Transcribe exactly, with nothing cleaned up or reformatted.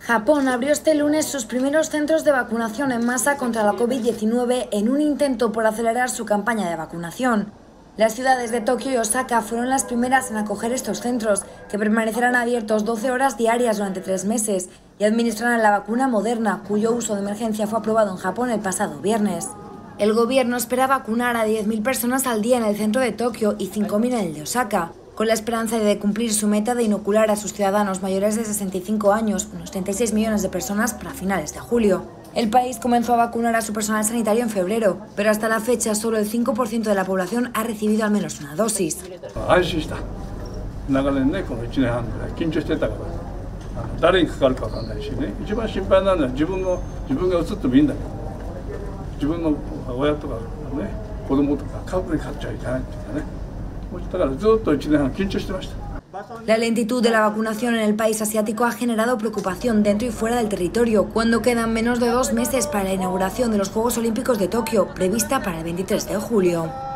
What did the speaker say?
Japón abrió este lunes sus primeros centros de vacunación en masa contra la COVID diecinueve en un intento por acelerar su campaña de vacunación. Las ciudades de Tokio y Osaka fueron las primeras en acoger estos centros, que permanecerán abiertos doce horas diarias durante tres meses y administrarán la vacuna Moderna, cuyo uso de emergencia fue aprobado en Japón el pasado viernes. El gobierno espera vacunar a diez mil personas al día en el centro de Tokio y cinco mil en el de Osaka, con la esperanza de cumplir su meta de inocular a sus ciudadanos mayores de sesenta y cinco años, unos treinta y seis millones de personas, para finales de julio. El país comenzó a vacunar a su personal sanitario en febrero, pero hasta la fecha solo el cinco por ciento de la población ha recibido al menos una dosis. La lentitud de la vacunación en el país asiático ha generado preocupación dentro y fuera del territorio, cuando quedan menos de dos meses para la inauguración de los Juegos Olímpicos de Tokio, prevista para el veintitrés de julio.